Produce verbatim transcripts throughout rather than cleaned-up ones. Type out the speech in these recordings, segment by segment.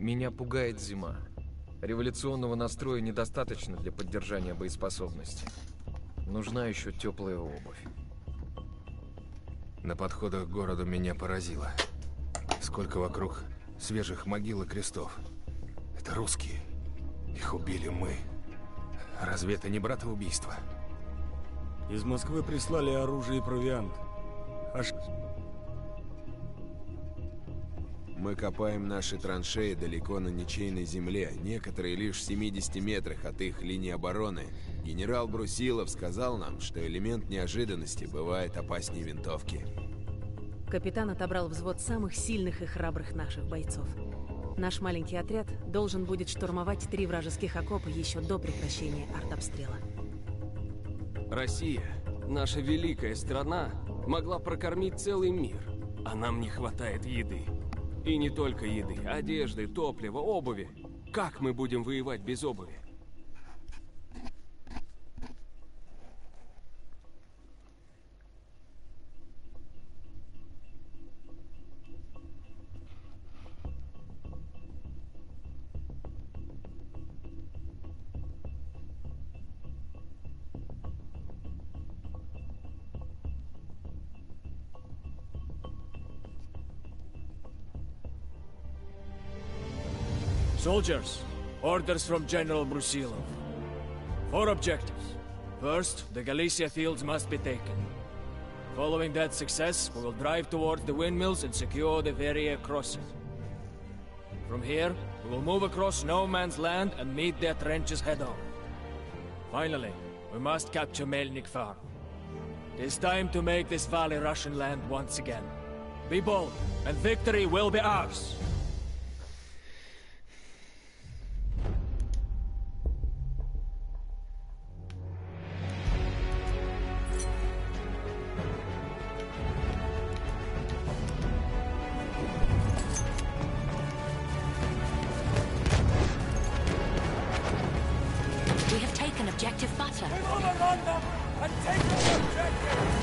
Меня пугает зима. Революционного настроя недостаточно для поддержания боеспособности. Нужна еще теплая обувь. На подходах к городу меня поразило. Сколько вокруг свежих могил и крестов. Это русские. Их убили мы. Разве это не братоубийство? Из Москвы прислали оружие и провиант. Аж... Мы копаем наши траншеи далеко на ничейной земле, некоторые лишь в семидесяти метрах от их линии обороны. Генерал Брусилов сказал нам, что элемент неожиданности бывает опаснее винтовки. Капитан отобрал взвод самых сильных и храбрых наших бойцов. Наш маленький отряд должен будет штурмовать три вражеских окопа еще до прекращения артобстрела. Россия, наша великая страна, могла прокормить целый мир, а нам не хватает еды. И не только еды, одежды, топлива, обуви. Как мы будем воевать без обуви? Soldiers, orders from General Brusilov. Four objectives. First, the Galicia fields must be taken. Following that success, we will drive towards the windmills and secure the Veria crossing. From here, we will move across no man's land and meet their trenches head-on. Finally, we must capture Melnik Farm. It is time to make this valley Russian land once again. Be bold, and victory will be ours! Objective butter. We will run them and take the objective!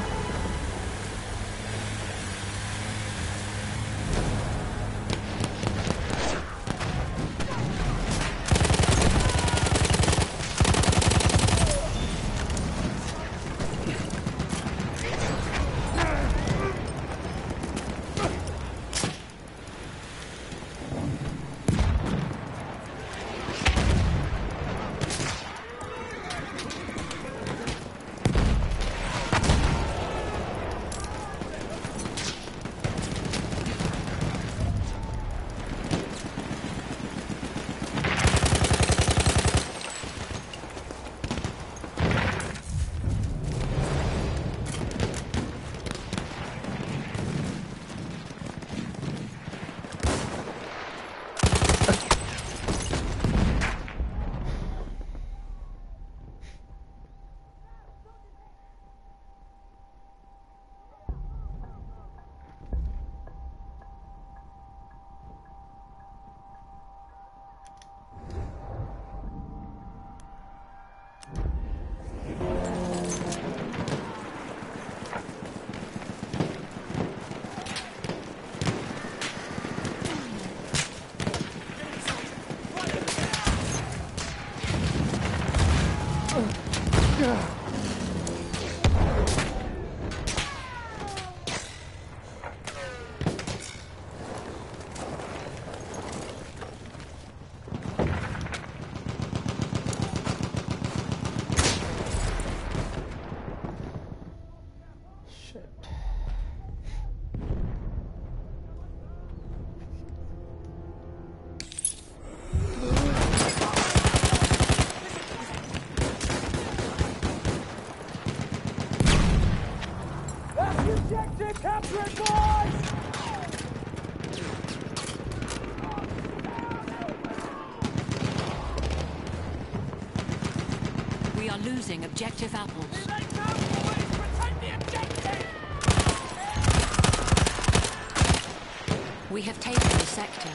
We are losing objective apples. We have taken the sector.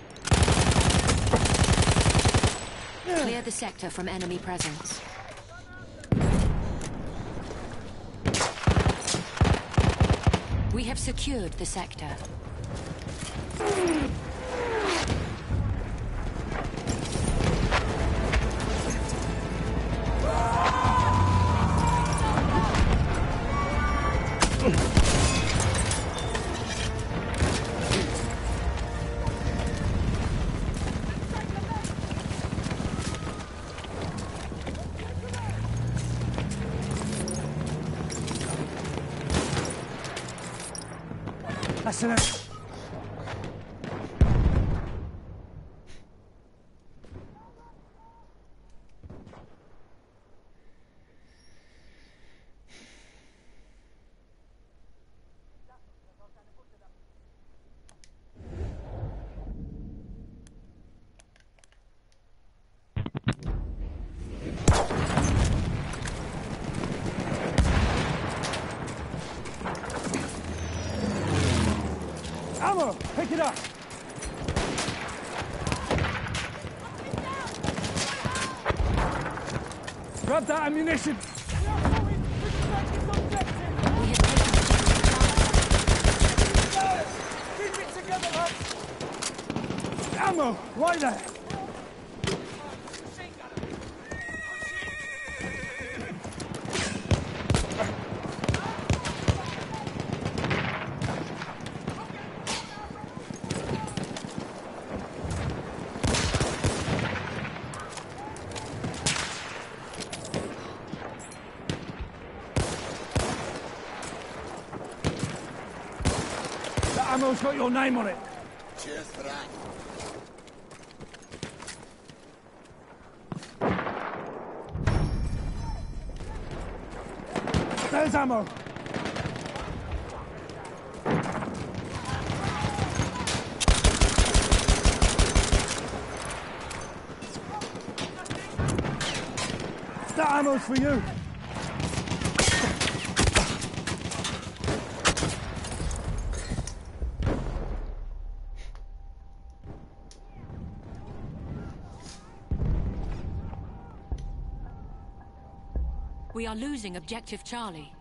Clear the sector from enemy presence. We have secured the sector. That's it. Ammo! Pick it up! Grab that ammunition! Keep it together, lads! Ammo! Right there! That ammo's got your name on it. Cheers for that. There's ammo. That ammo's for you. We are losing Objective Charlie.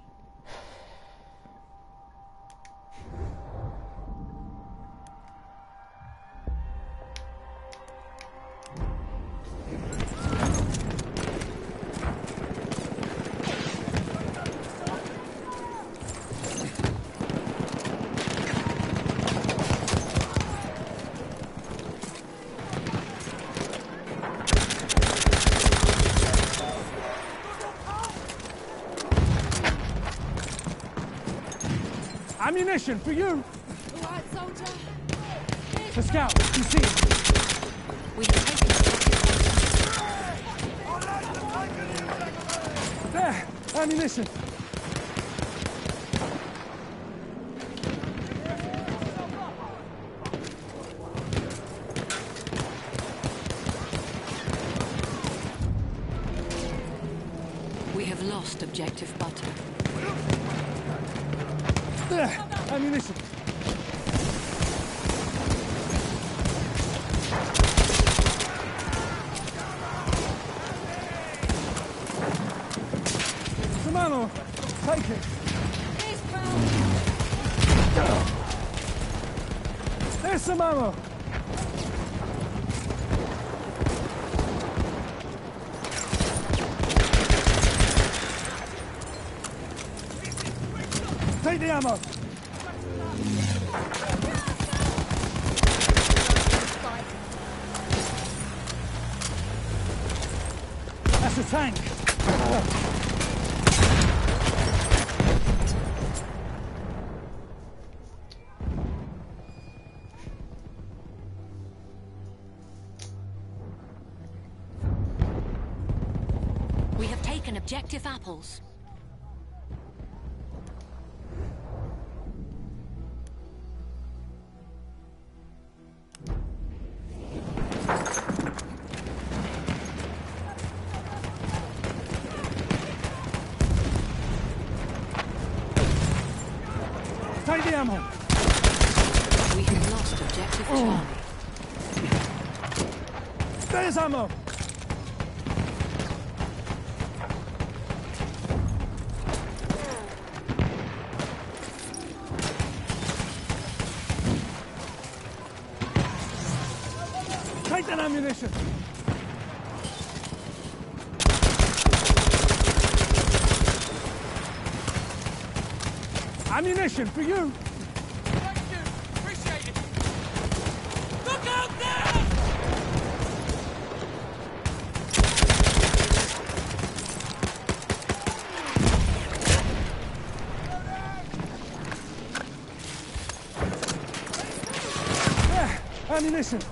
Ammunition for you! All right, soldier. The scout, you see it? We have taken There! Ammunition! We have lost Objective Butter. There! Ammunition! Some ammo! Take it! There's some ammo! Take the ammo! That's a tank! We have taken Objective Apples. Take the ammo! We have lost Objective Charlie. There's ammo! Take that ammunition! Ammunition for you! Thank you. Appreciate it. Look out there! ammunition.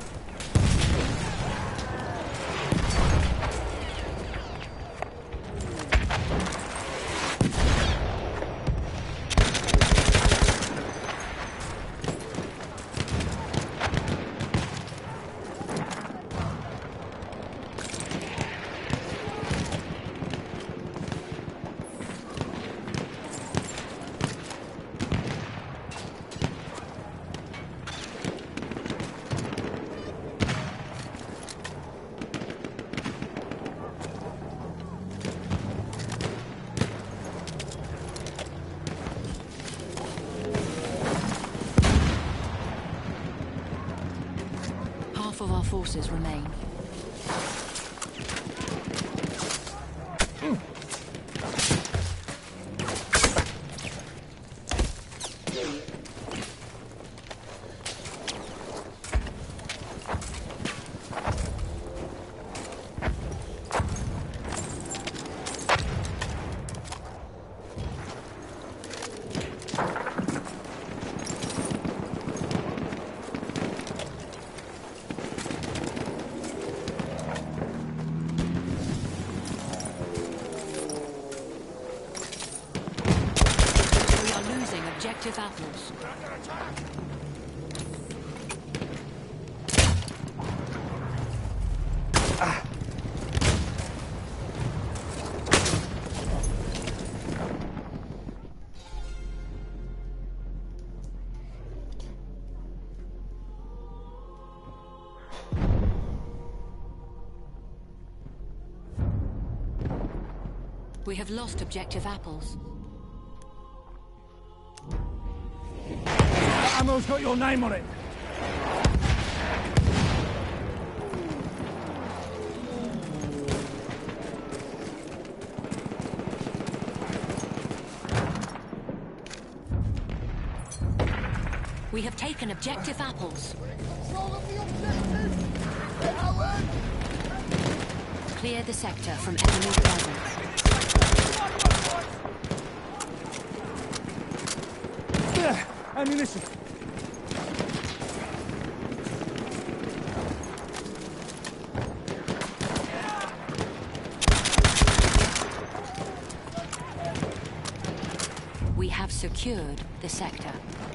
Half of our forces remain. Objective apples. Ah. We have lost objective apples. The ammo's got your name on it. We have taken objective apples. Clear the sector from enemy presence. There, ammunition. We have secured the sector.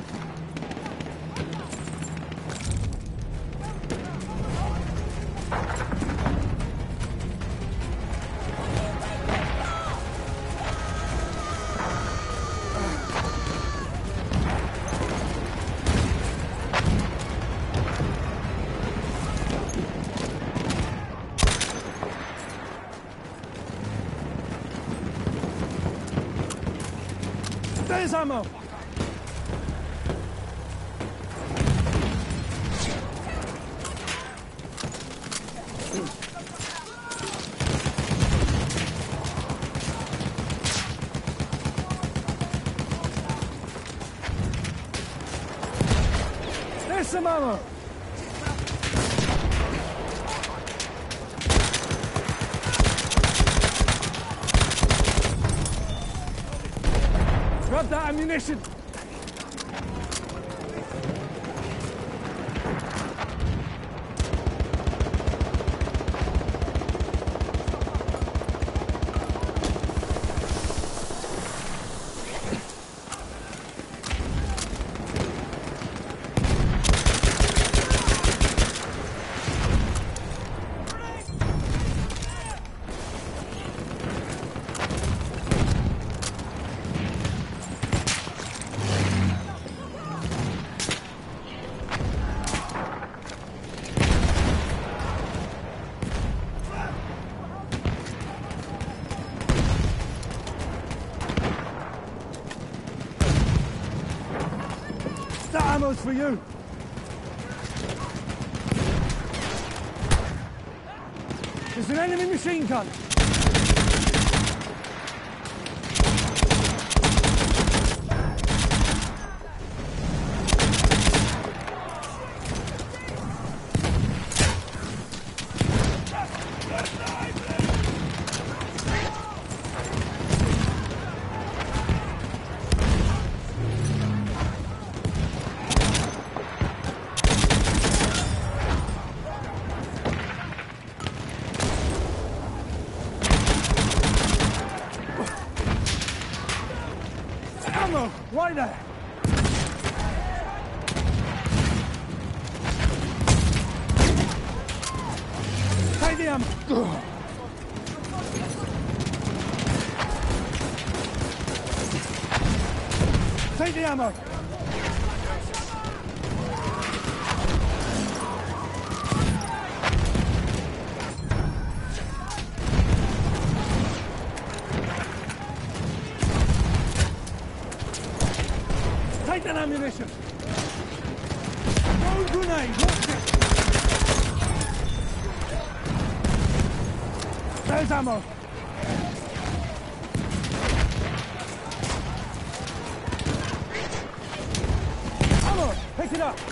There's ammo! There's some ammo! Grab that ammunition! That ammo's for you! There's an enemy machine gun! ammo! Right there! Take the ammo! Take the ammo! Take that ammunition! No grenade! Watch it! There's ammo! Ammo! Pick it up!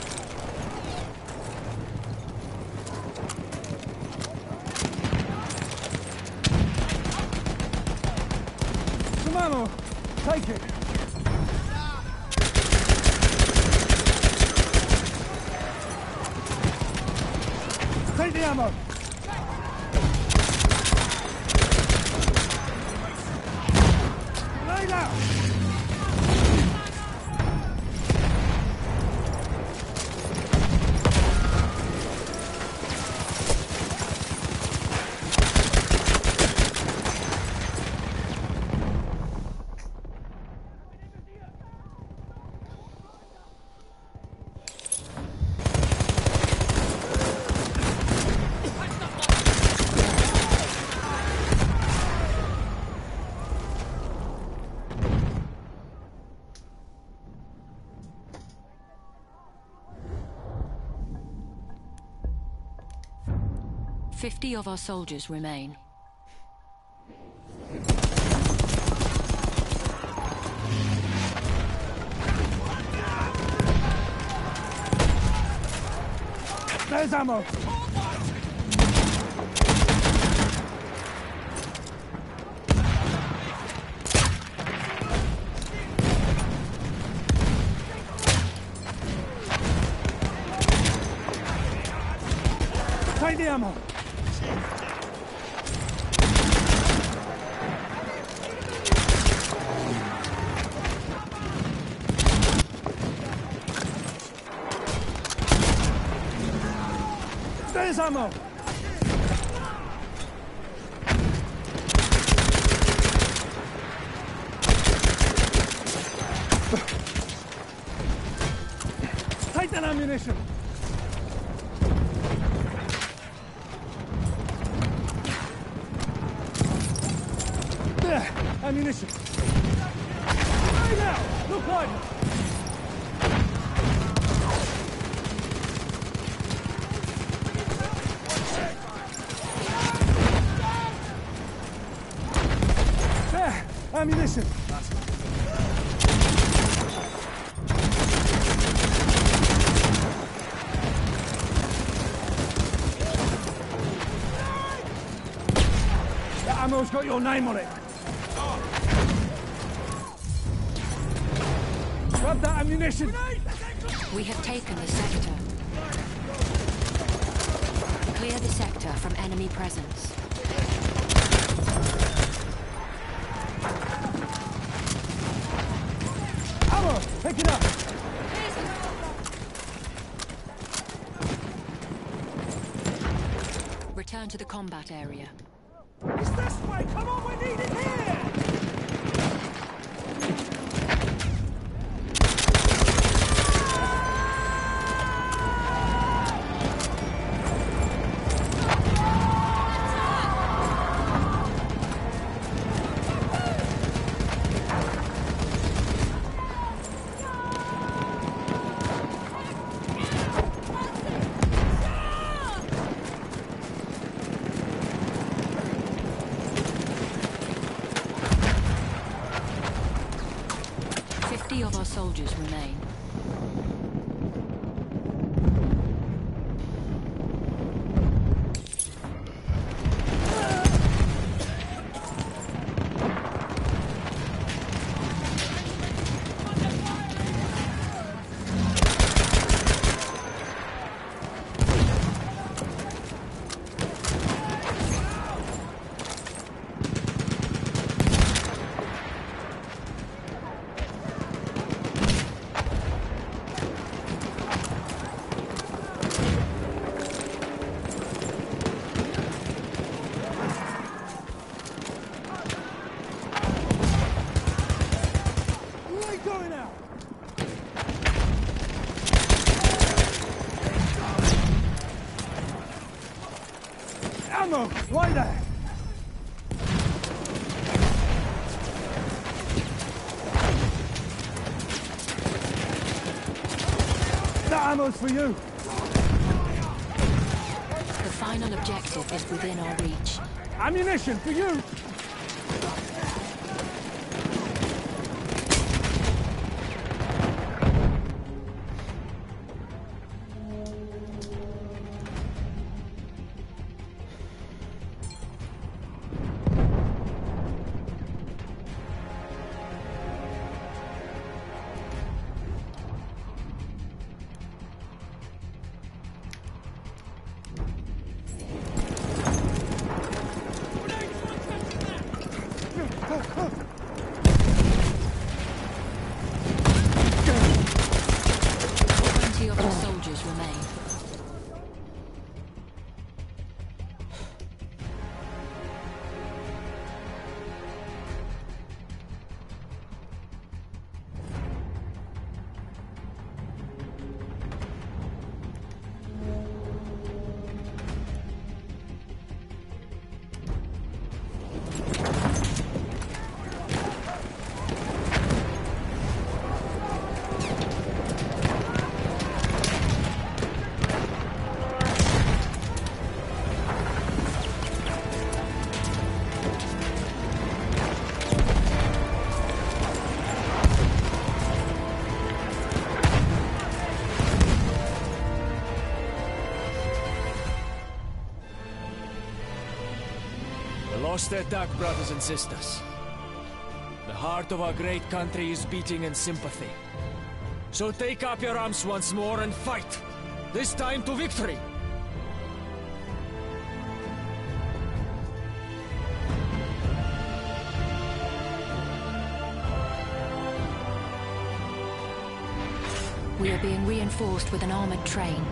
Some ammo! Take it! Take the ammo! Lay down! Fifty of our soldiers remain. There's ammo! Take the ammo! There's ammo! Take that ammunition! There! Ammunition! Right now! Look right! There! Ammunition! That ammo's got your name on it! Grab that ammunition! We have taken the sector. Clear the sector from enemy presence. Ammo! Pick it up! Return to the combat area. It's this way! Come on, we need it here! Fifty of our soldiers remain. Ammo's for you. The final objective is within our reach. Ammunition for you. Twenty of the soldiers remain. Lost their attack, brothers and sisters. The heart of our great country is beating in sympathy. So take up your arms once more and fight. This time to victory. We are being reinforced with an armored train.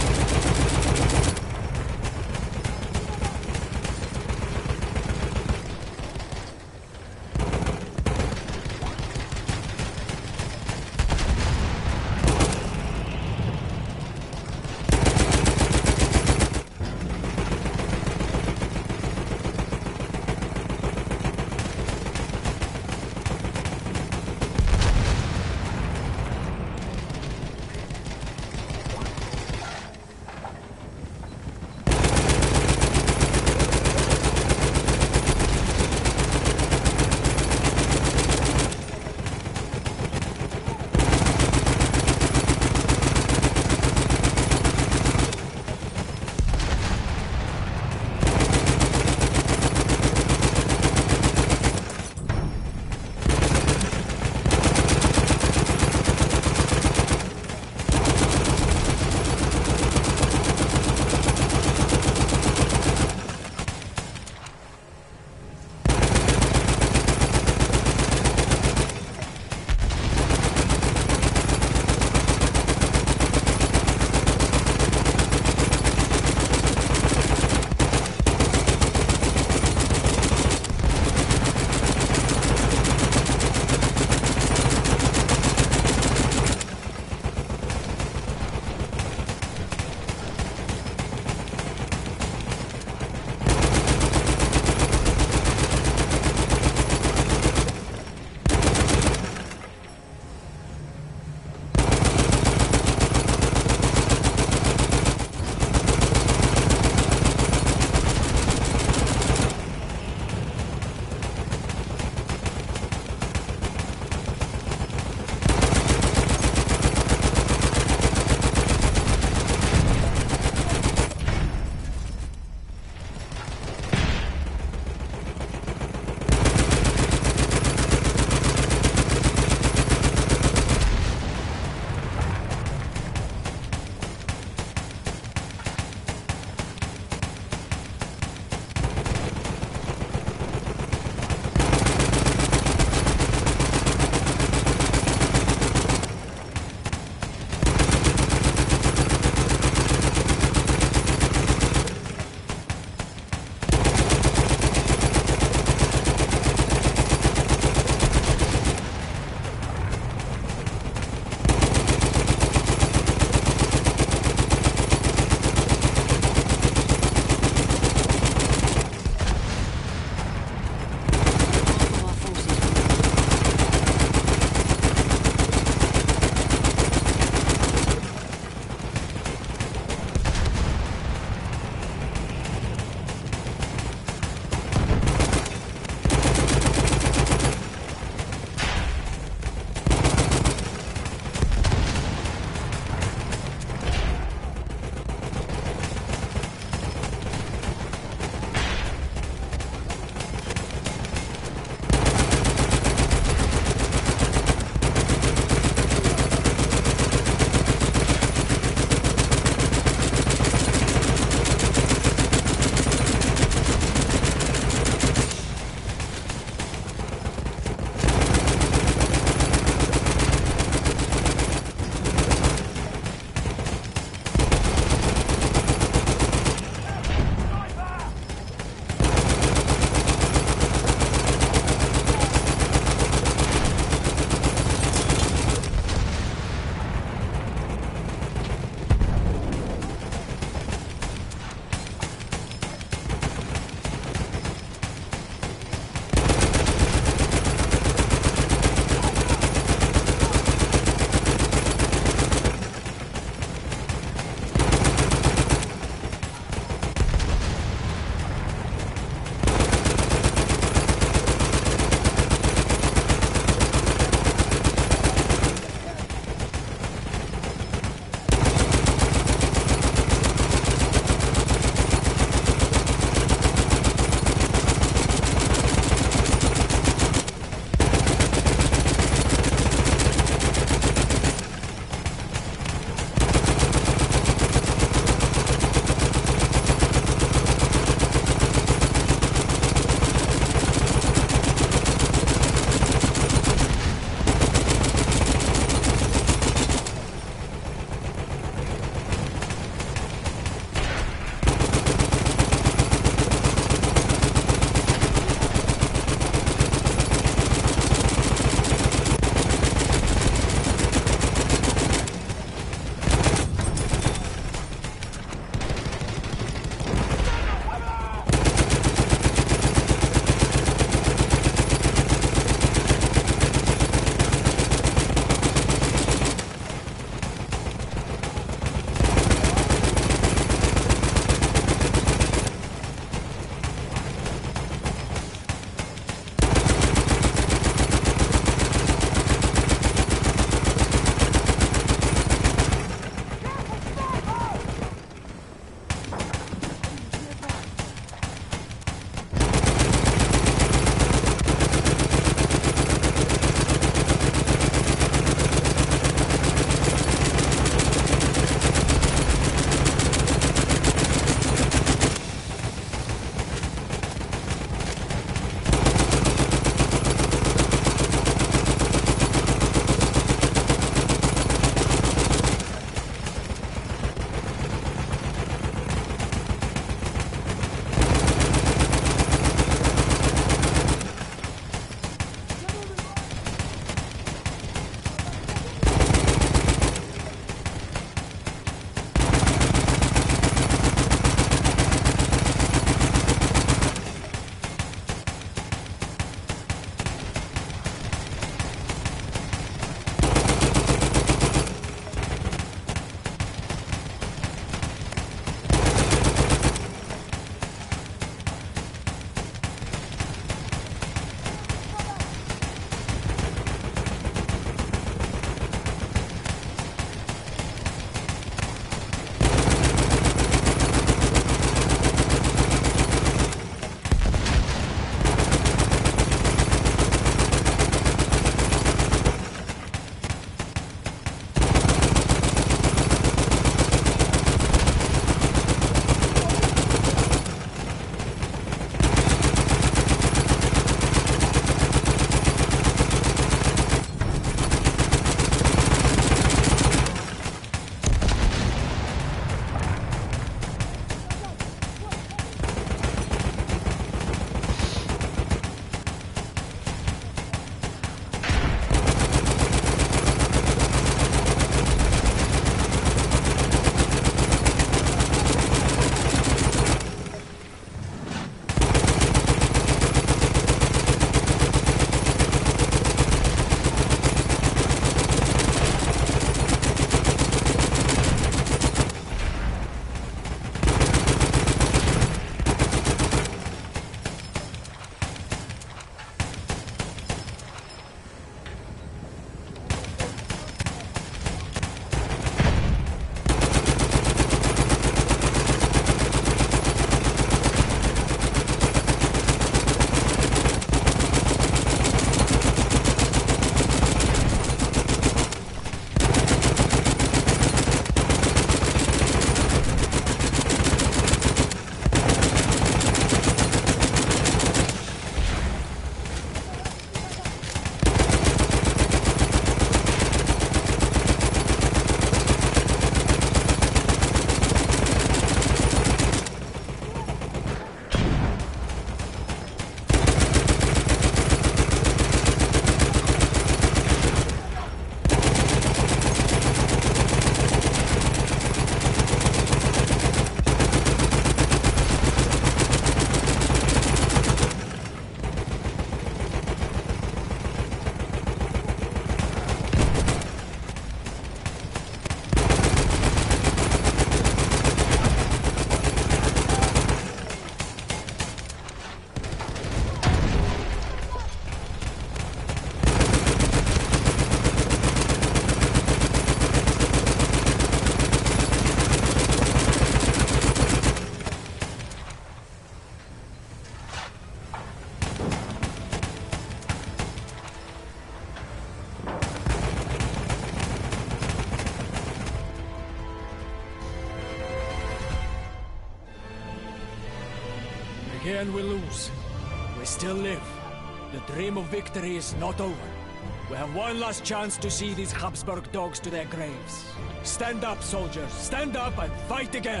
Again we lose. We still live. The dream of victory is not over. We have one last chance to see these Habsburg dogs to their graves. Stand up, soldiers. Stand up and fight again.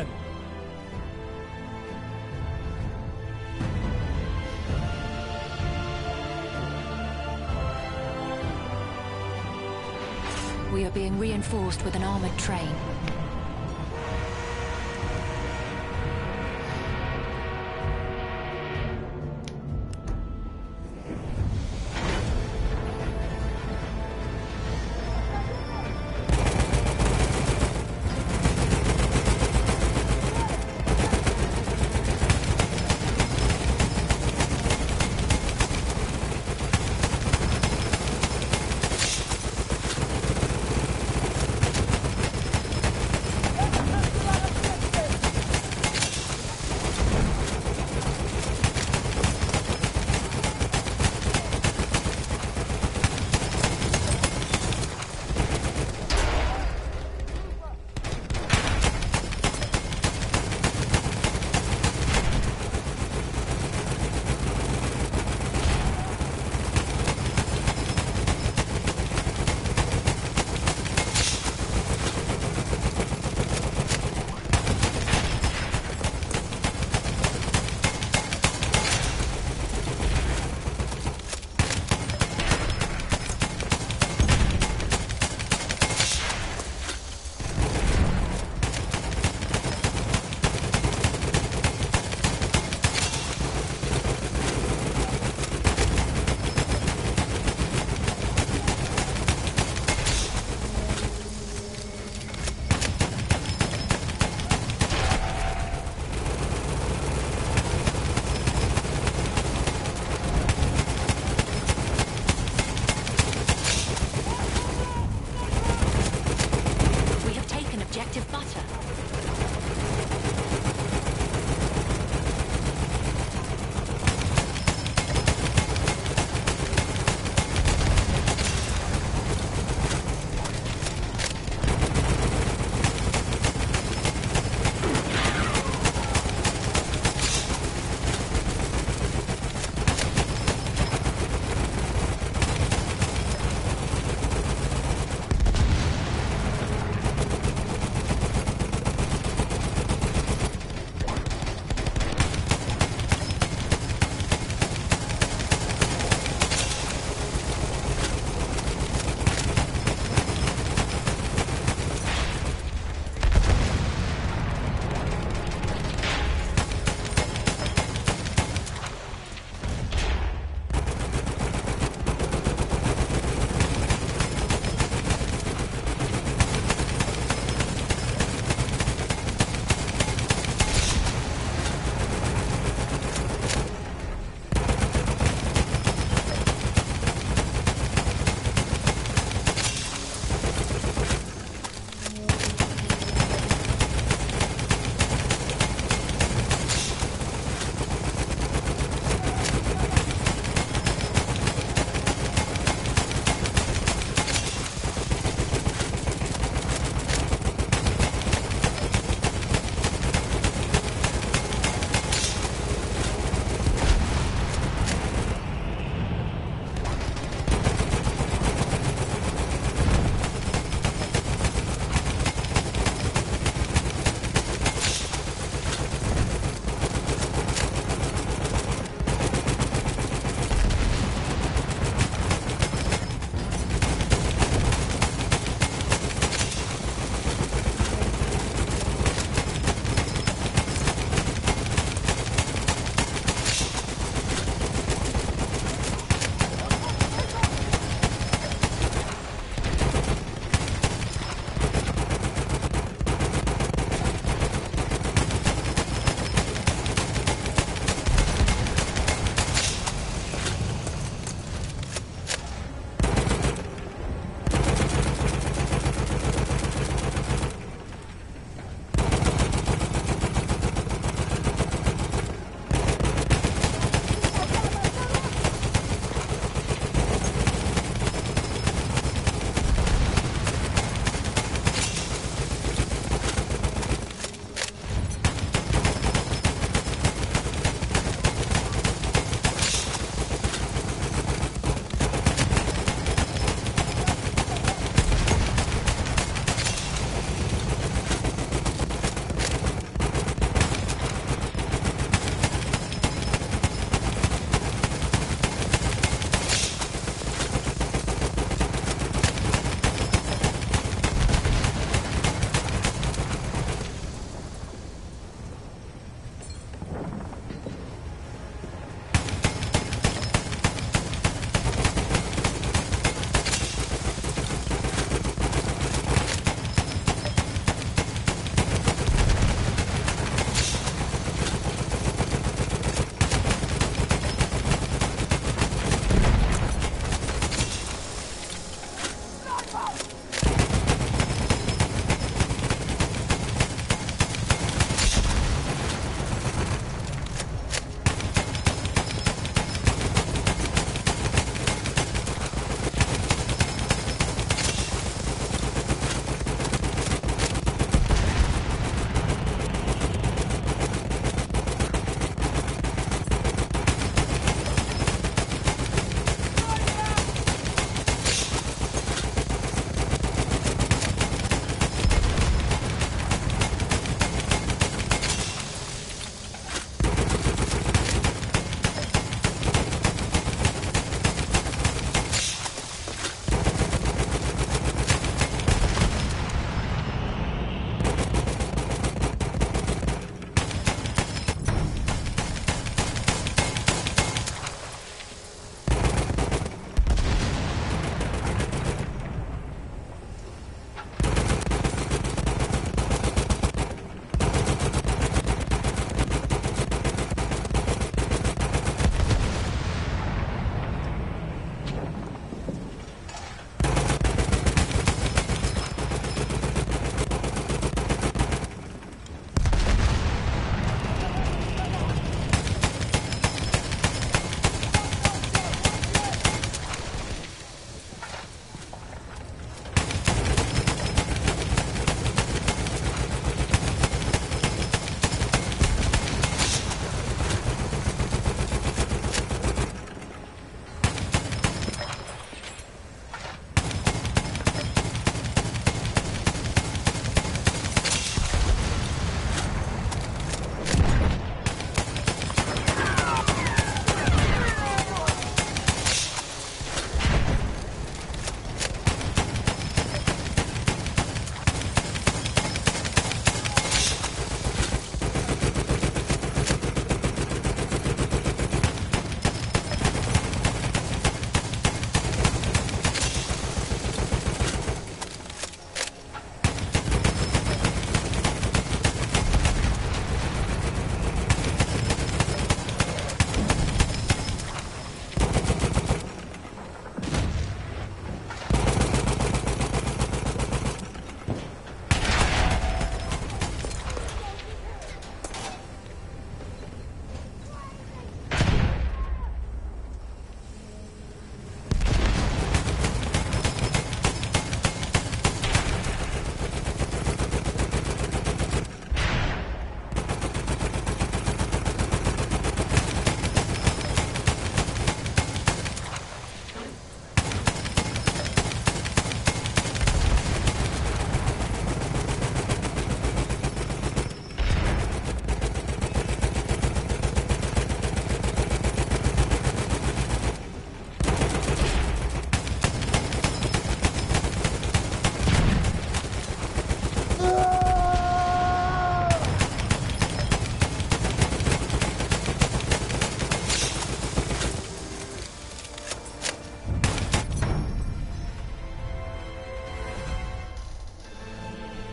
We are being reinforced with an armored train.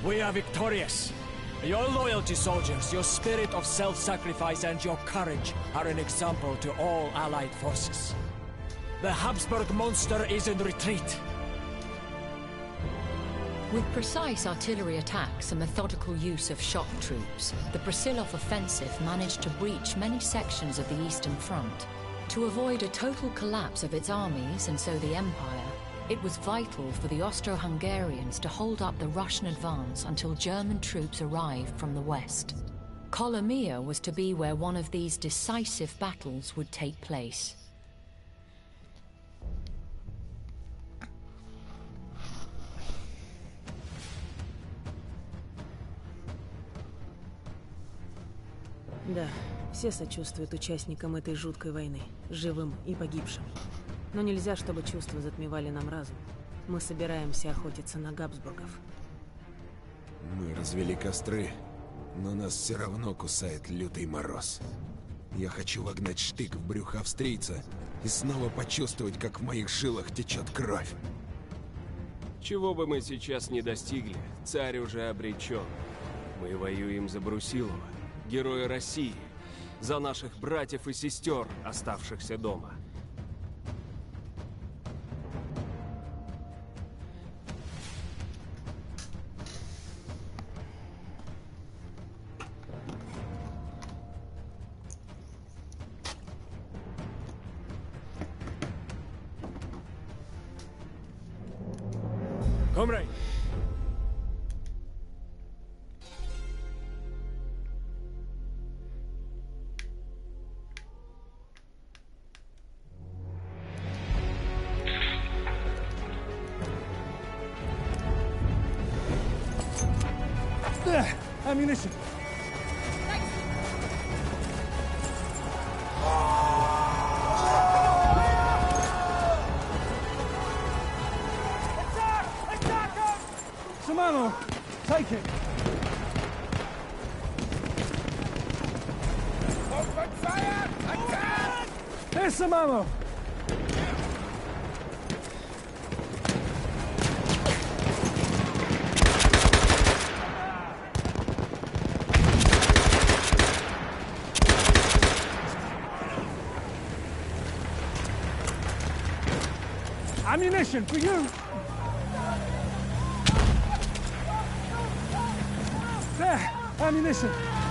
We are victorious. Your loyalty, soldiers, your spirit of self-sacrifice and your courage are an example to all Allied forces. The Habsburg monster is in retreat. With precise artillery attacks and methodical use of shock troops, the Brusilov offensive managed to breach many sections of the Eastern Front. To avoid a total collapse of its armies and so the Empire, it was vital for the Austro-Hungarians to hold up the Russian advance until German troops arrived from the west. Kolomea was to be where one of these decisive battles would take place. Да, все сочувствуют участникам этой жуткой войны, живым и погибшим. Но нельзя, чтобы чувства затмевали нам разум. Мы собираемся охотиться на Габсбургов. Мы развели костры, но нас все равно кусает лютый мороз. Я хочу вогнать штык в брюхо австрийца и снова почувствовать, как в моих жилах течет кровь. Чего бы мы сейчас не достигли, царь уже обречен. Мы воюем за Брусилова, героя России, за наших братьев и сестер, оставшихся дома. Comrade! There! Ammunition! Some ammo! Take it! Open fire! Attack! Here's some ammo! Ammunition for you! There! Ammunition!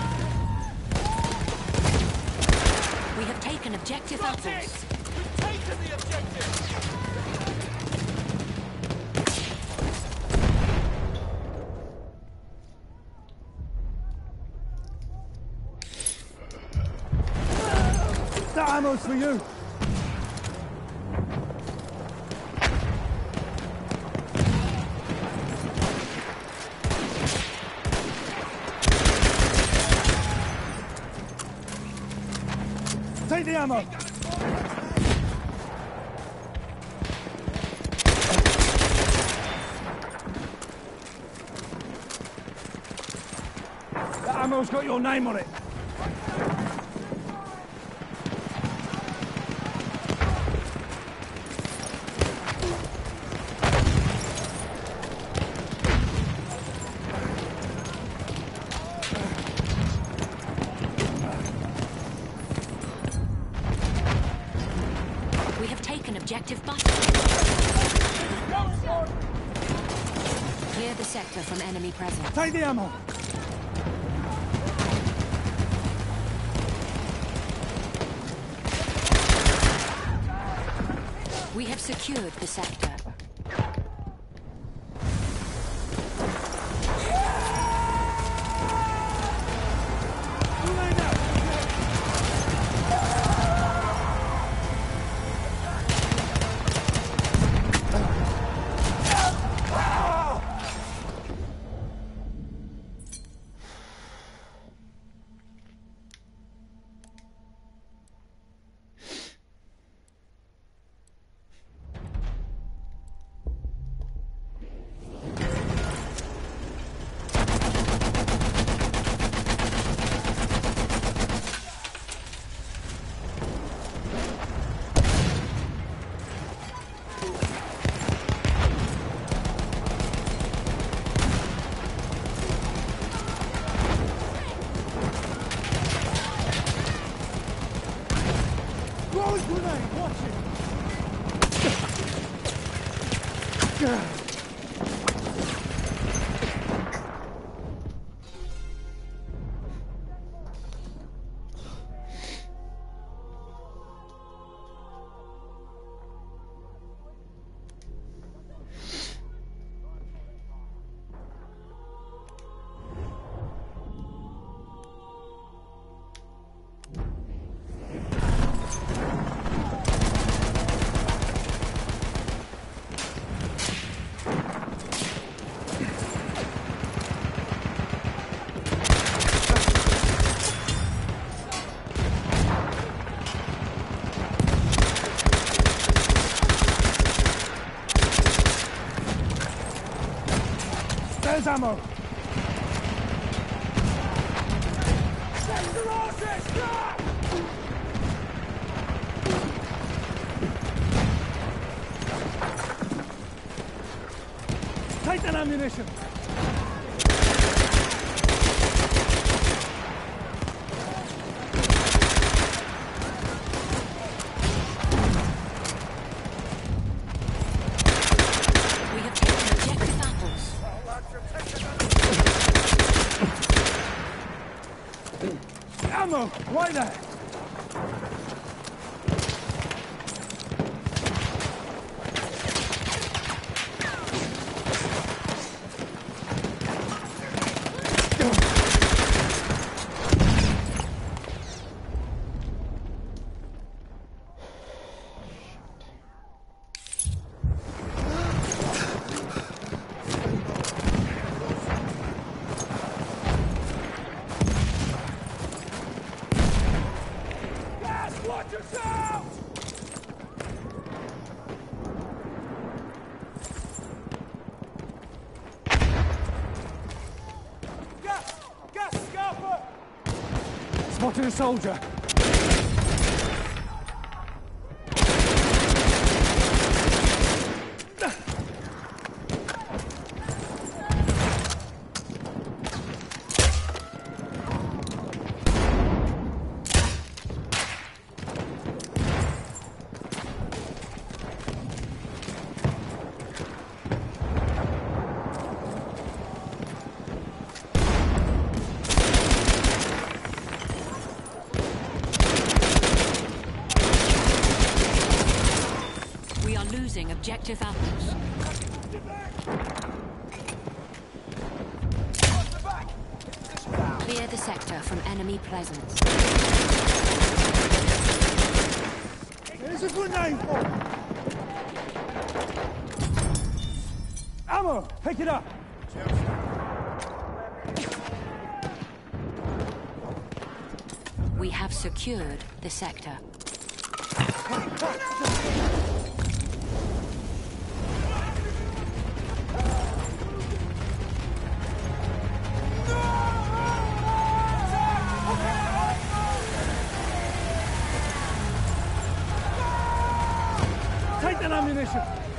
We have taken objective apples. We've taken the objective! That ammo's for you! Take the ammo! That ammo's got your name on it! Objective button. Clear the sector from enemy presence. Take the ammo! We have secured the sector. There's ammo! Take that ammunition! We have taken objective apples. Ammo! Right there! Watch yourself! Gas! Gas! Scalper! Spotted a soldier. Losing objective apples. Clear the sector from enemy presence. There's a grenade! Ammo! Pick it up! We have secured the sector. Take that ammunition!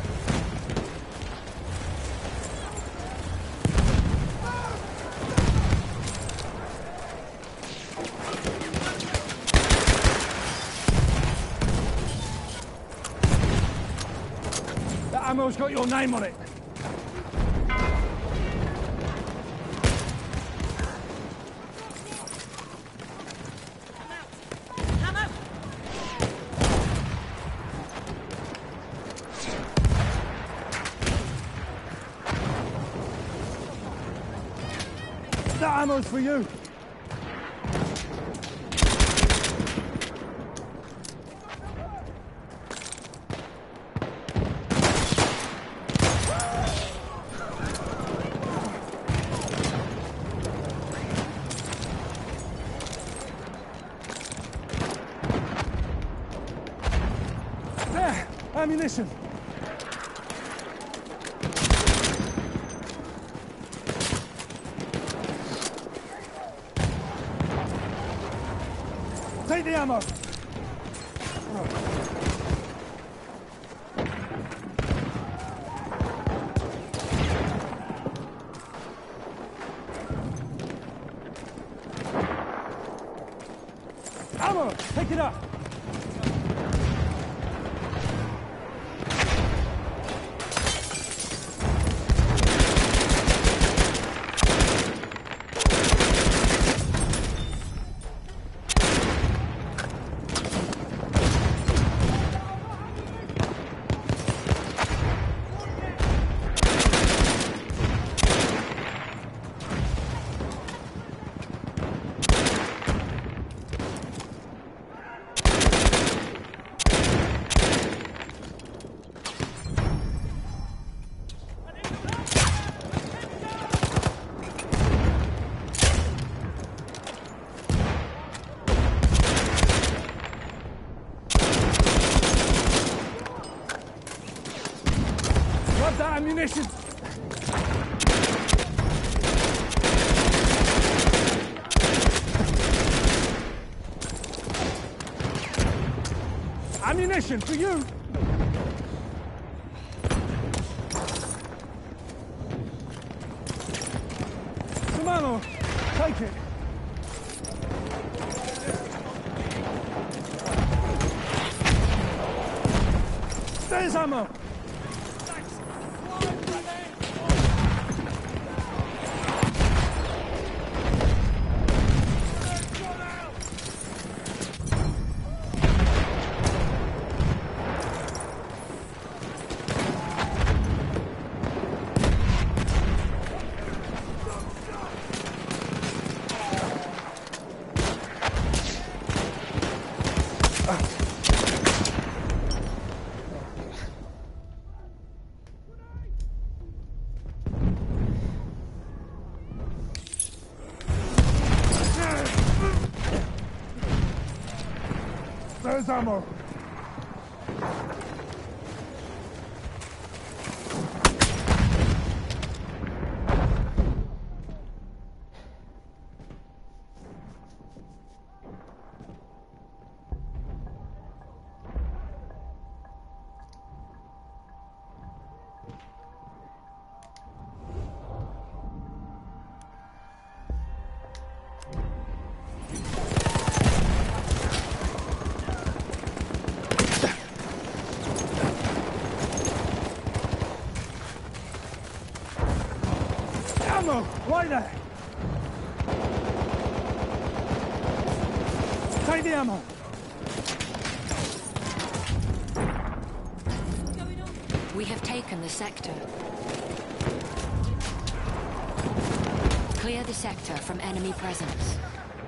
That ammo's got your name on it. That ammo's for you. There, ammunition. Take the ammo! Ammo! Pick it up! What's that ammunition? Ammunition for you! Some ammo. Take it. There's ammo! There's ammo. Ammo! Right there! Take the ammo! We have taken the sector. Clear the sector from enemy presence.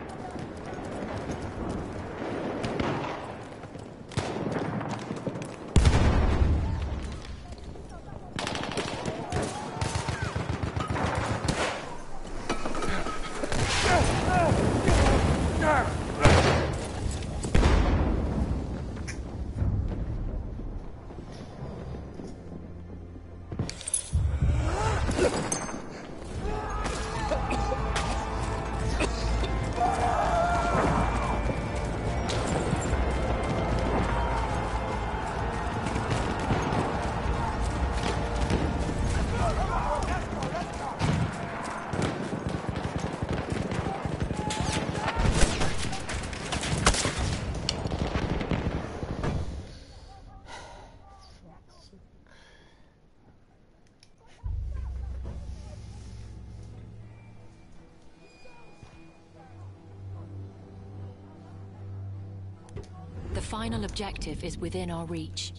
The final objective is within our reach.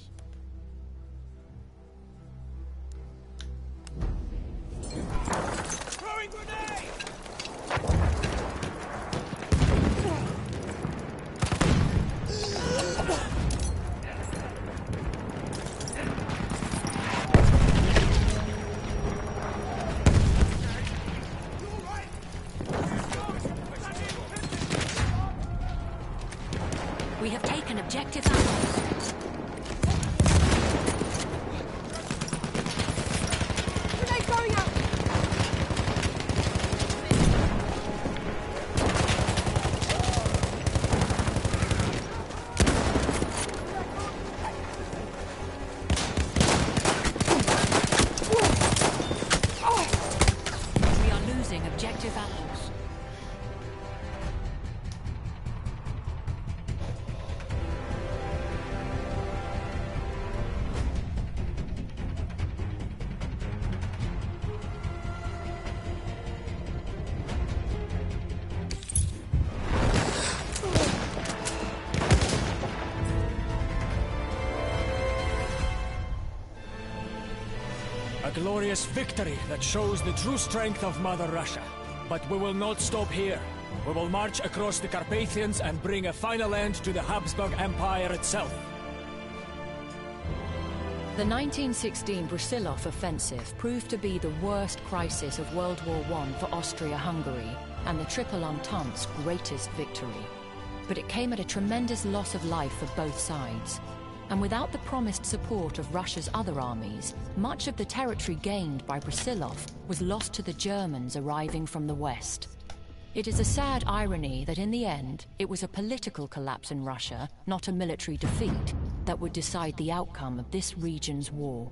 Throwing grenade! We have taken objective apples. Grenade going out! We are losing objective apples. A glorious victory that shows the true strength of Mother Russia. But we will not stop here. We will march across the Carpathians and bring a final end to the Habsburg Empire itself. The nineteen sixteen Brusilov offensive proved to be the worst crisis of World War One for Austria-Hungary and the Triple Entente's greatest victory. But it came at a tremendous loss of life for both sides. And without the promised support of Russia's other armies, much of the territory gained by Brusilov was lost to the Germans arriving from the west. It is a sad irony that in the end, it was a political collapse in Russia, not a military defeat, that would decide the outcome of this region's war.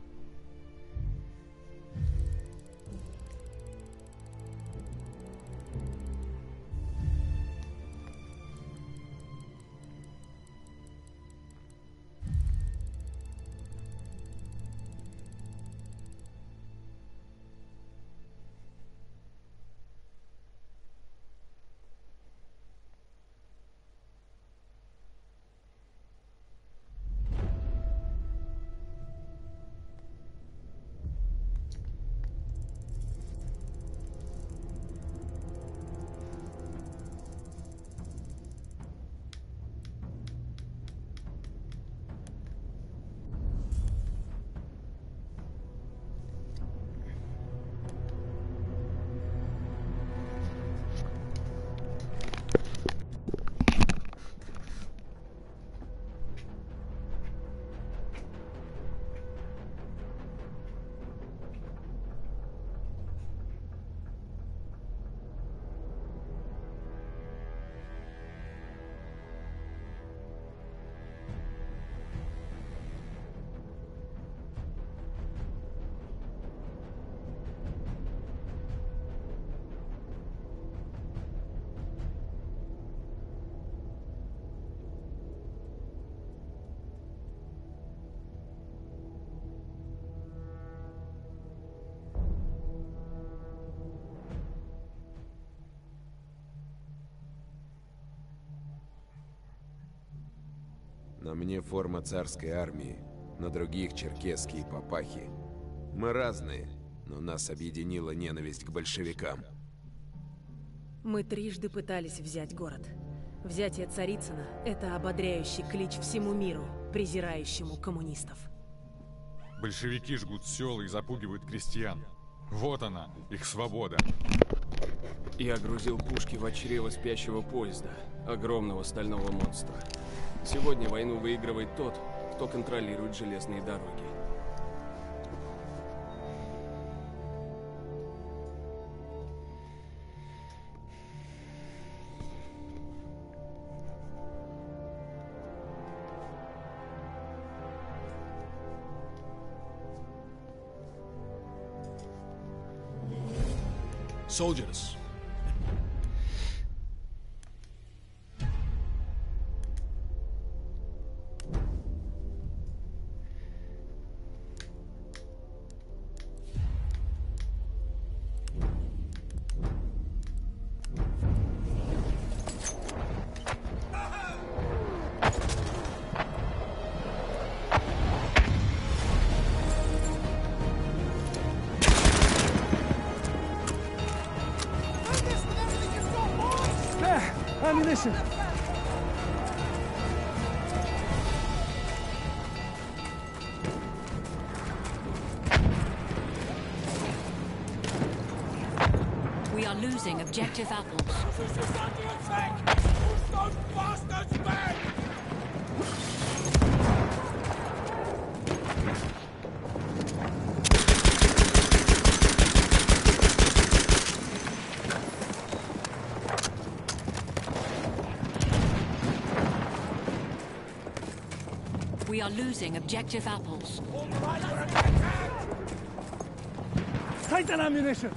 На мне форма царской армии, на других черкесские папахи. Мы разные, но нас объединила ненависть к большевикам. Мы трижды пытались взять город. Взятие Царицына – это ободряющий клич всему миру, презирающему коммунистов. Большевики жгут села и запугивают крестьян. Вот она, их свобода. Я грузил пушки в чрево спящего поезда, огромного стального монстра. Сегодня войну выигрывает тот, кто контролирует железные дороги. Soldiers. Ammunition! We are losing objective apples. We are losing objective apples. Take that ammunition!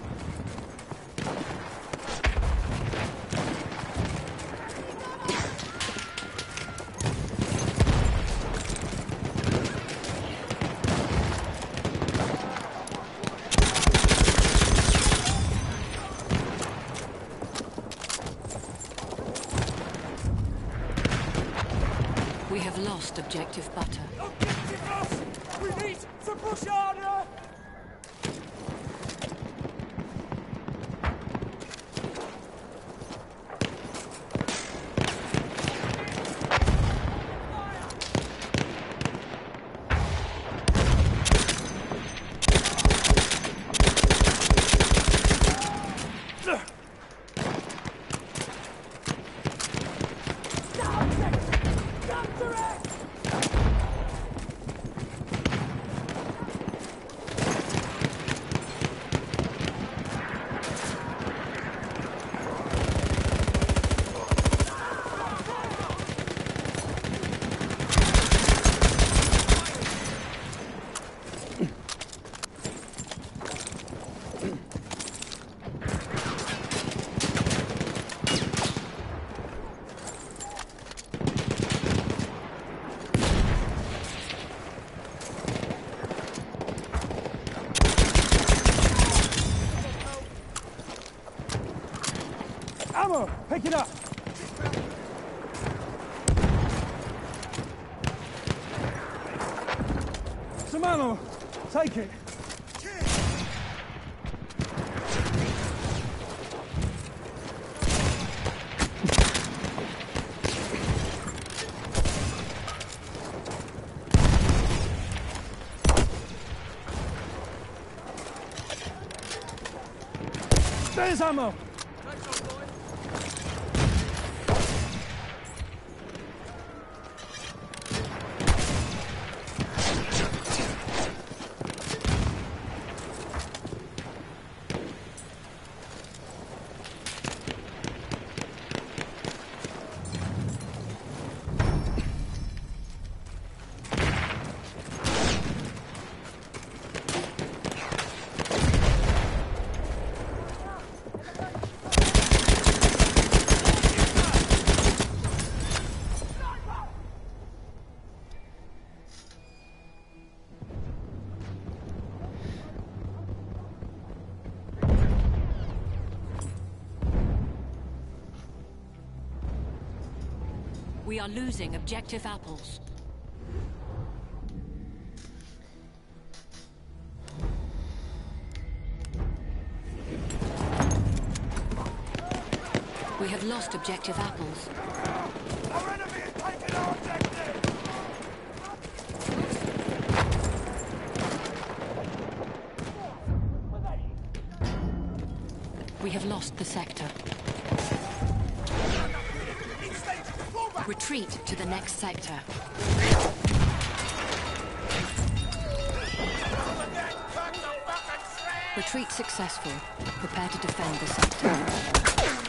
We have lost objective butter. We need to push harder! Capture it! ammo! Pick it up! Some ammo! Take it! There's ammo! We are losing objective apples. We have lost objective apples. Our enemy is taking our objective! We have lost the sector. Retreat to the next sector. Retreat successful. Prepare to defend the sector.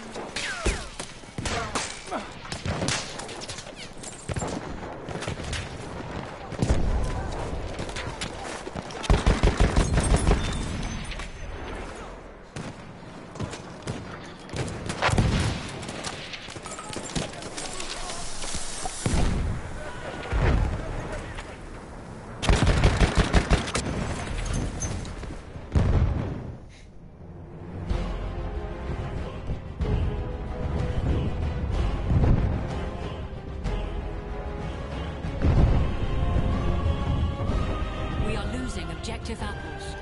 Objective apples.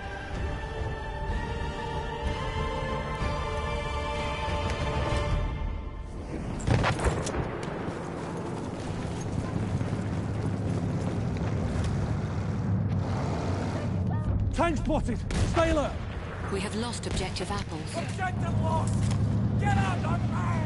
Tank spotted! Stay alert! We have lost objective apples. Objective lost! Get out of man!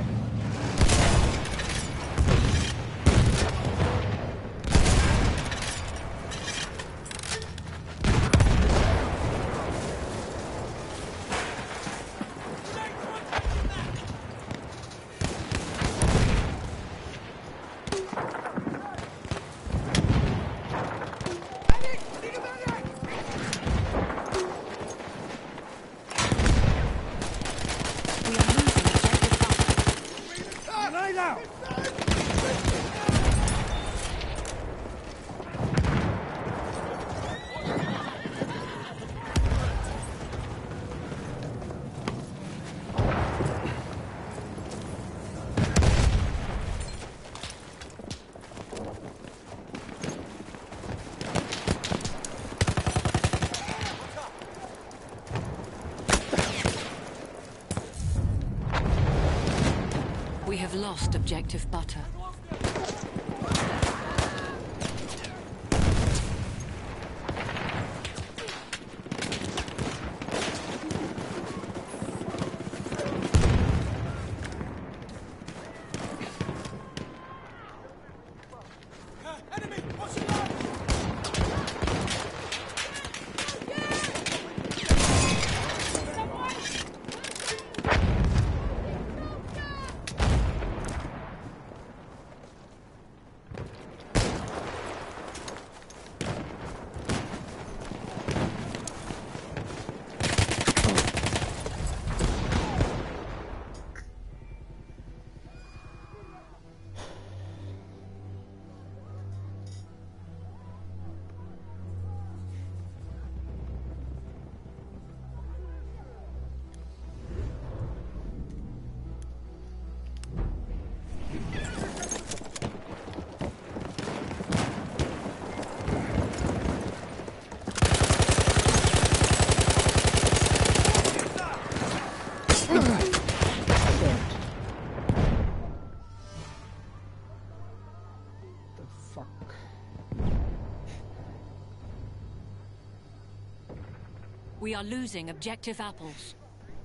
We have lost objective butter. We are losing objective apples.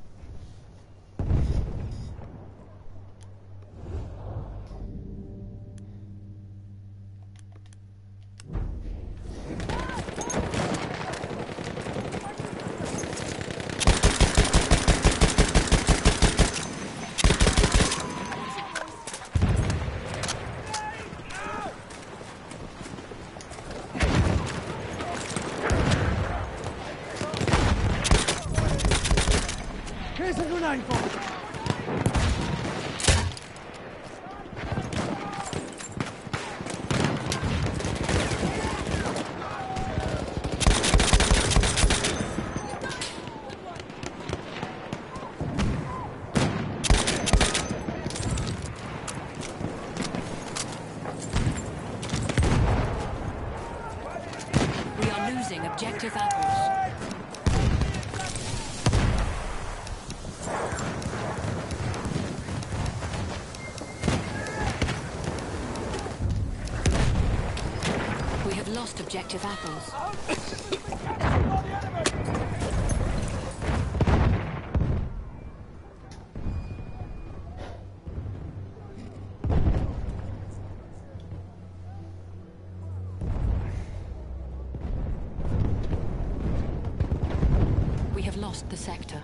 Here's a new nightfall. We are losing objective apples. We have lost objective apples. We have lost the sector.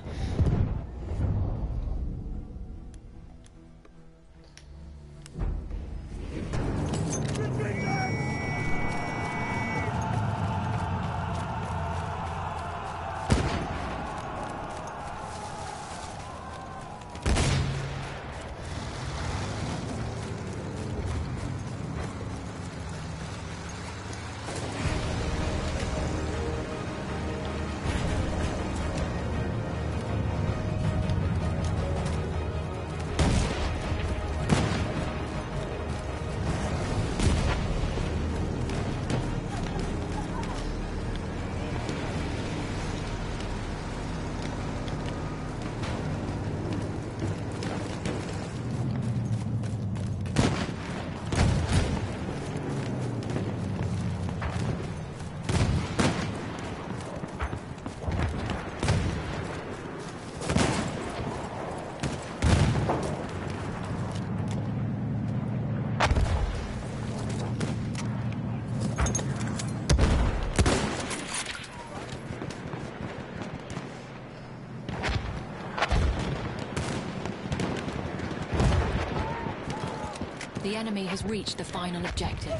The enemy has reached the final objective.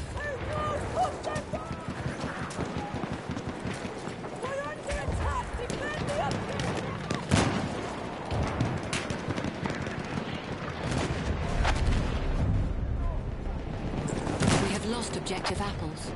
We have lost objective apples.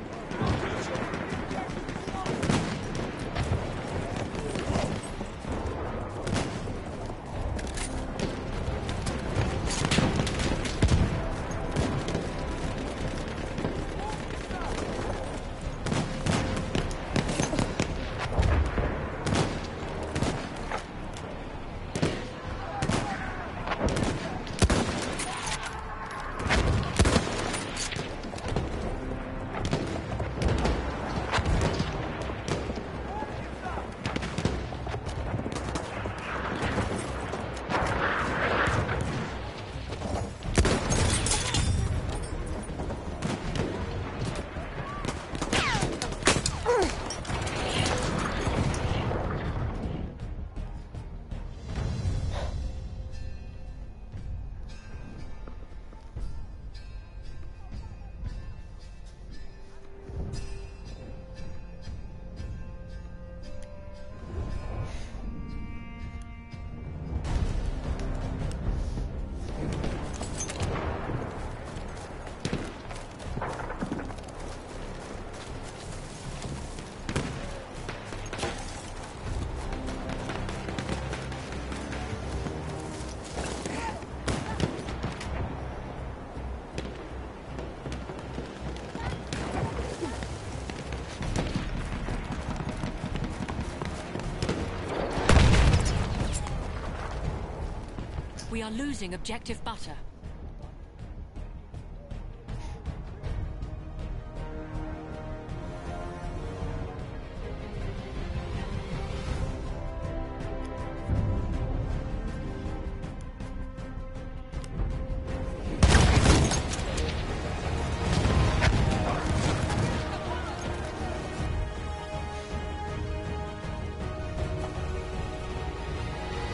We are losing objective butter.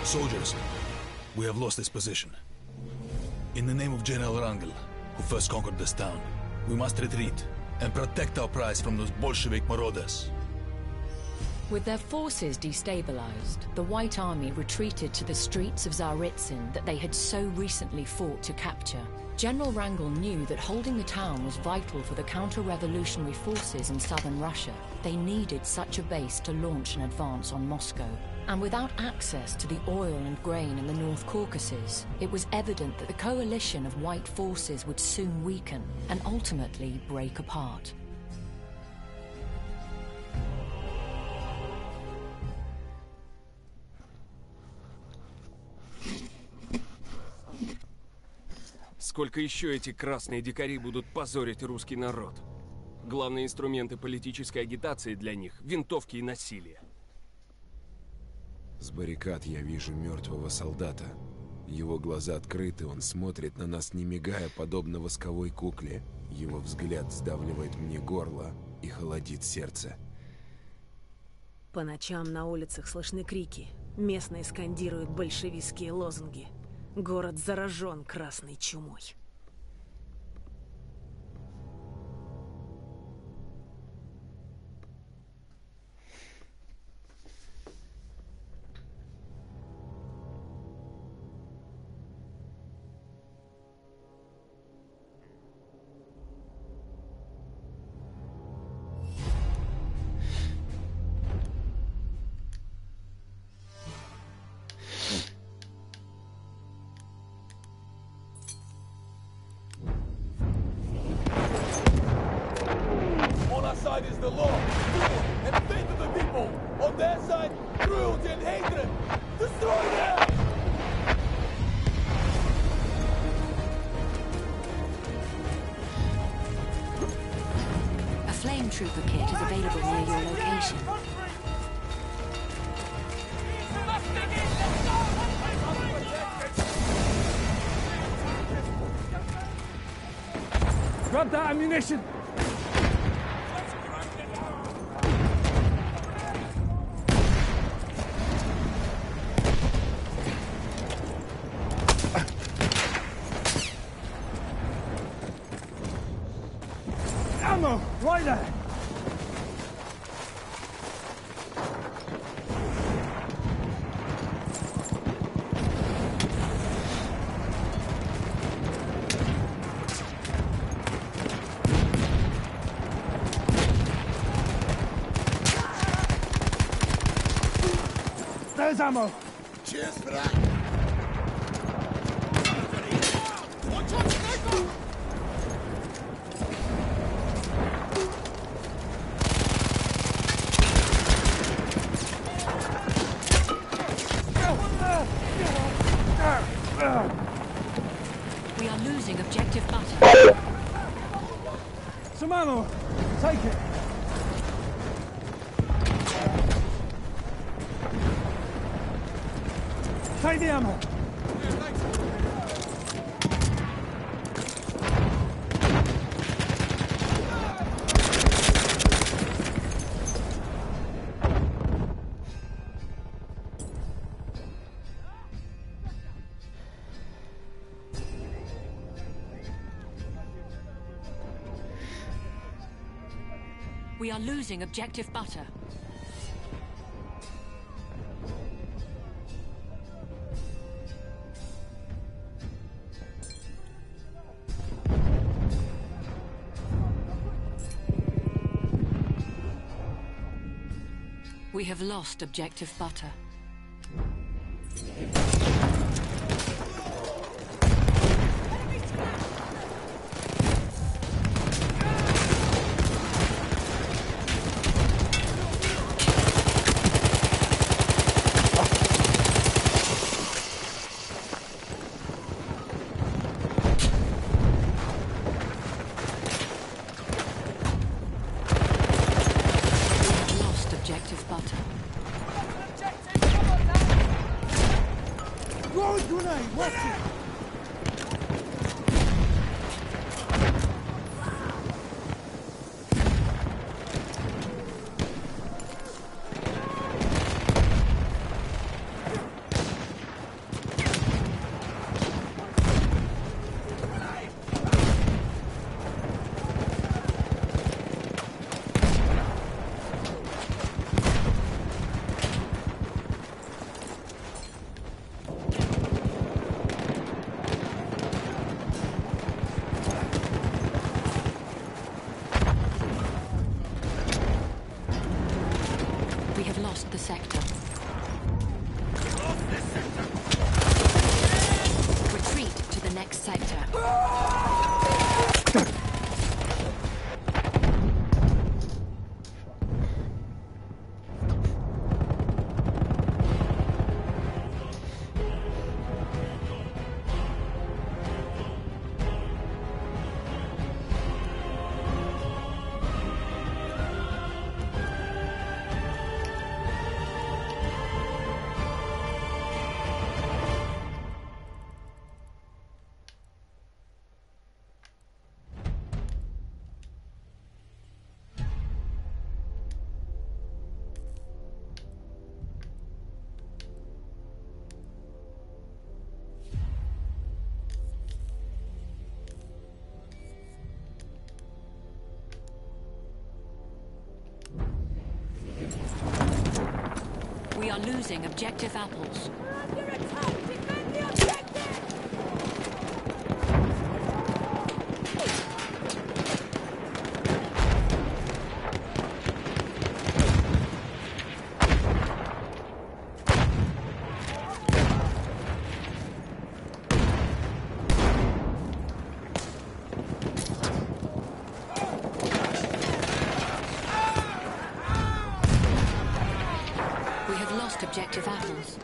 Soldiers, we have lost this position. In the name of General Wrangel, who first conquered this town, we must retreat and protect our prize from those Bolshevik marauders. With their forces destabilized, the White Army retreated to the streets of Tsaritsyn that they had so recently fought to capture. General Wrangel knew that holding the town was vital for the counter-revolutionary forces in southern Russia. They needed such a base to launch an advance on Moscow. And without access to the oil and grain in the North Caucasus, it was evident that the coalition of white forces would soon weaken and ultimately break apart. Сколько еще эти красные дикари будут позорить русский народ? Главные инструменты политической агитации для них — винтовки и насилие. С баррикад я вижу мертвого солдата. Его глаза открыты, он смотрит на нас, не мигая, подобно восковой кукле. Его взгляд сдавливает мне горло и холодит сердце. По ночам на улицах слышны крики. Местные скандируют большевистские лозунги. Город заражен красной чумой. Is the law, and faith of the people. On their side, cruelty and hatred. Destroy them! A flame trooper kit is available near your location. Grab that ammunition! Ammo! Right there! There's ammo! Cheers for that! Watch out, sniper! We are losing objective butter. Some ammo! Take it! Take the ammo! We are losing objective butter. We have lost objective butter. have lost the sector. Retreat to the next sector. We are losing objective apples. Under attack! Defend the objective! Objective apples.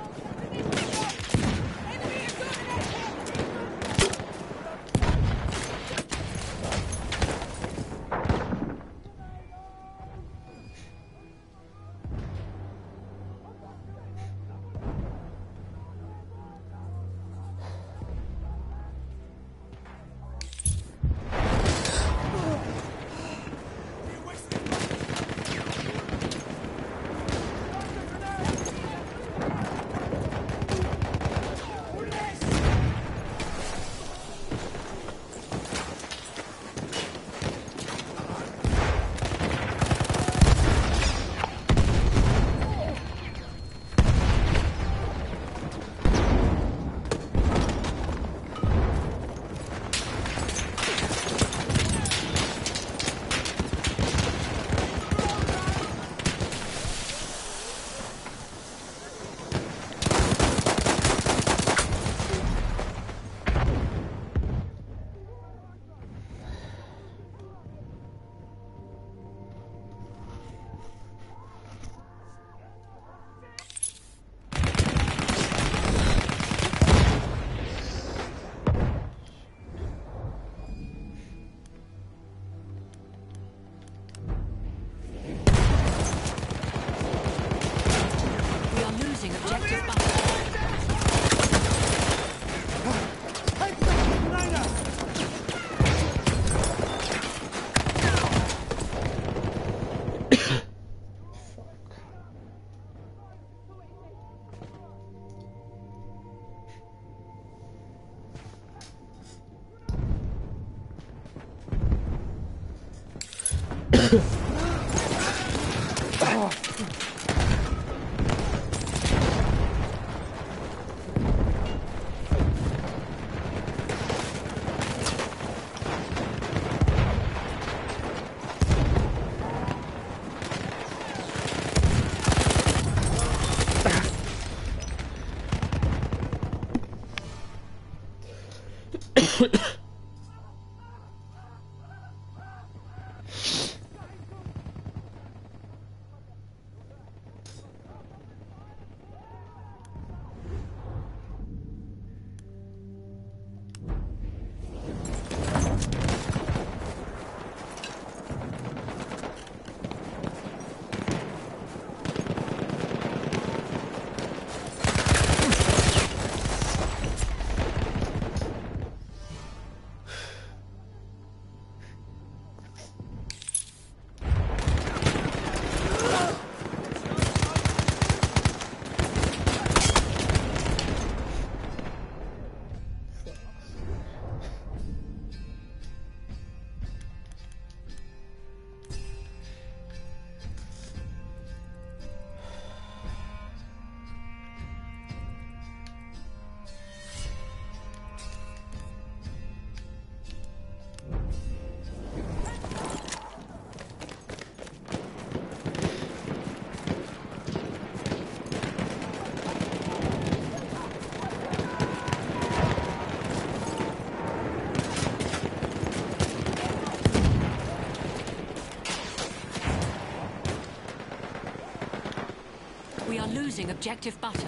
We are losing objective butter.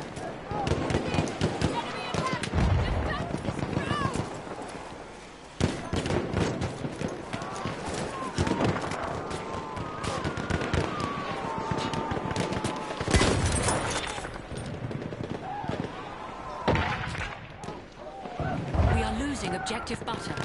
We are losing objective butter.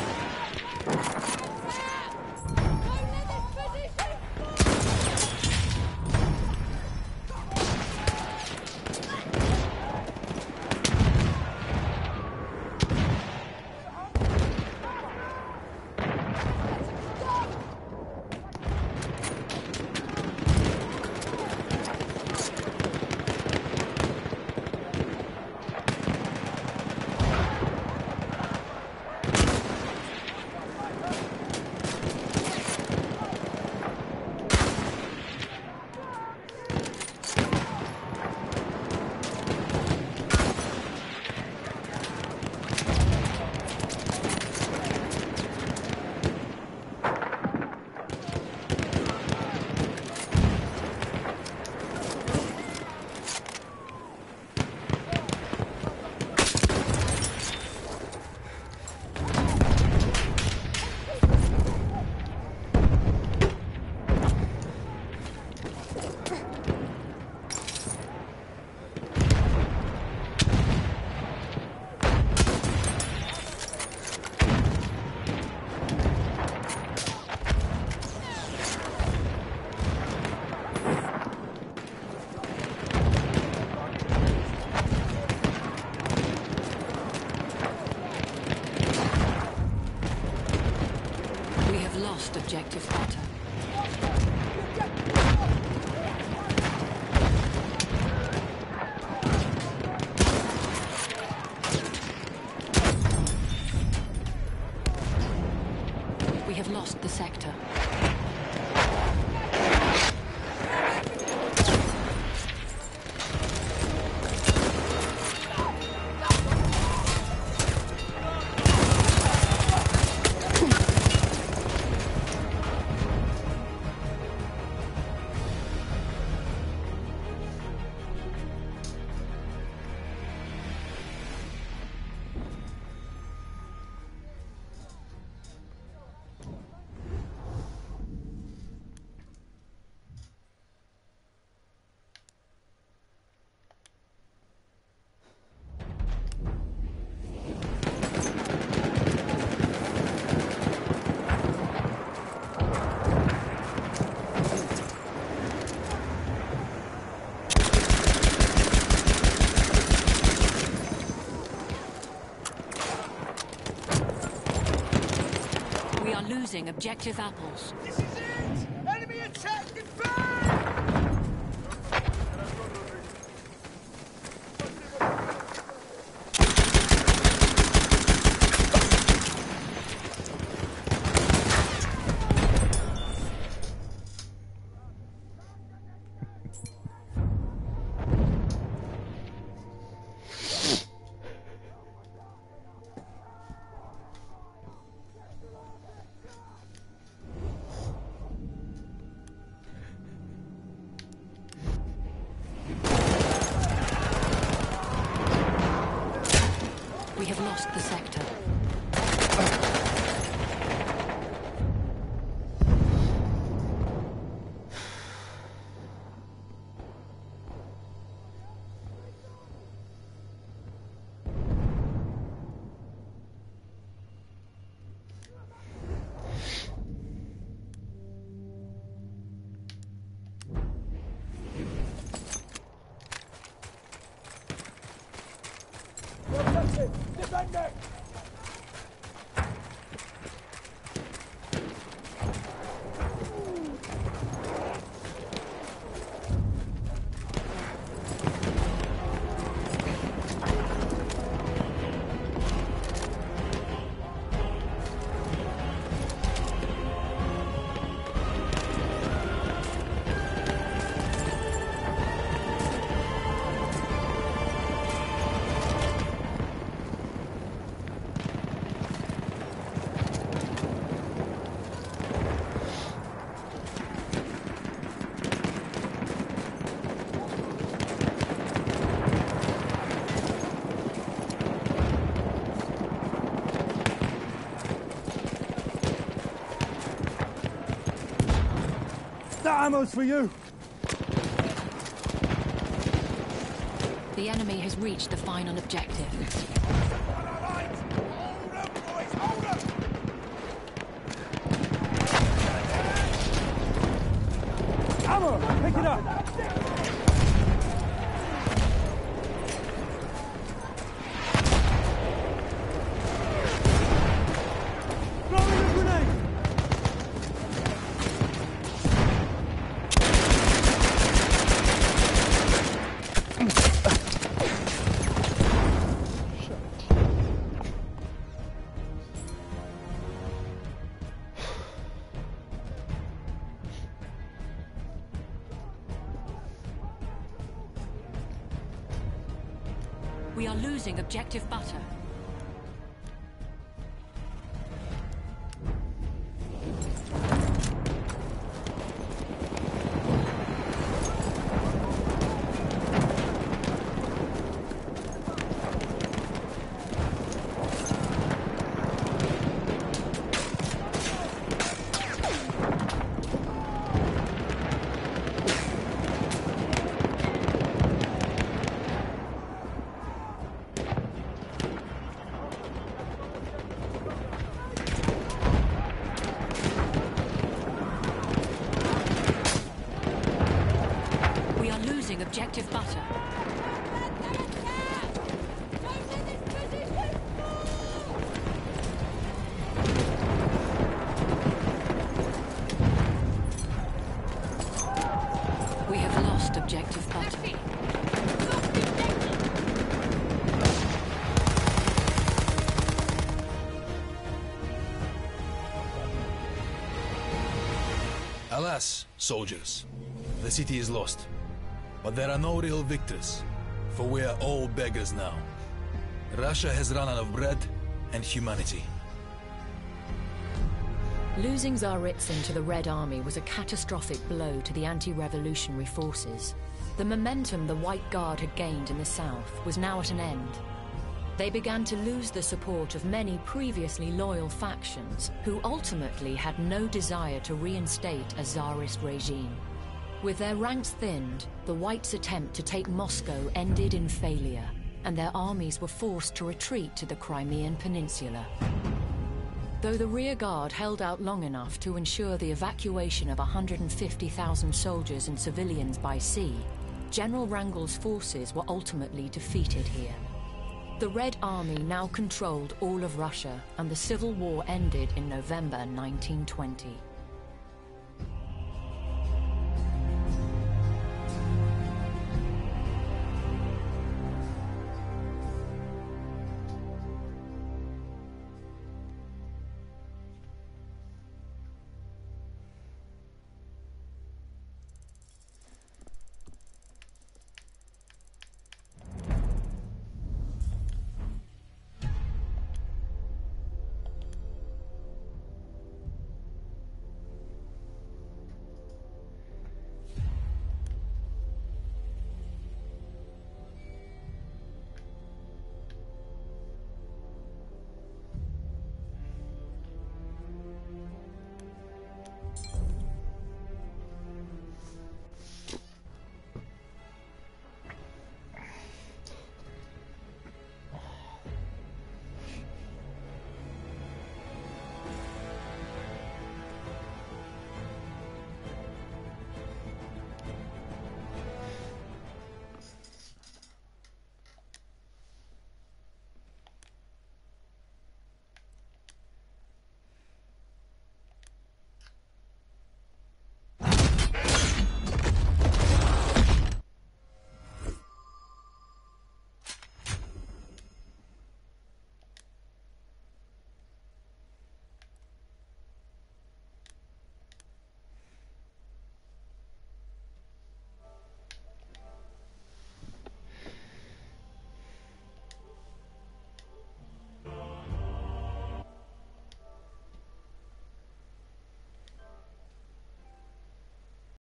Objective butter. We have lost the sector. Losing objective apples. This is it! Enemy attack! Defend! We have lost the sector. Defender! ammo's for you. The enemy has reached the final objective. Ammo! Pick it up! We are losing objective butter. Objective butter. We have lost objective butter. Alas, soldiers, the city is lost. But there are no real victors, for we are all beggars now. Russia has run out of bread and humanity. Losing Tsaritsyn to the Red Army was a catastrophic blow to the anti-revolutionary forces. The momentum the White Guard had gained in the south was now at an end. They began to lose the support of many previously loyal factions who ultimately had no desire to reinstate a Tsarist regime. With their ranks thinned, the Whites' attempt to take Moscow ended in failure, and their armies were forced to retreat to the Crimean Peninsula. Though the rear guard held out long enough to ensure the evacuation of one hundred fifty thousand soldiers and civilians by sea, General Wrangel's forces were ultimately defeated here. The Red Army now controlled all of Russia, and the civil war ended in November nineteen twenty.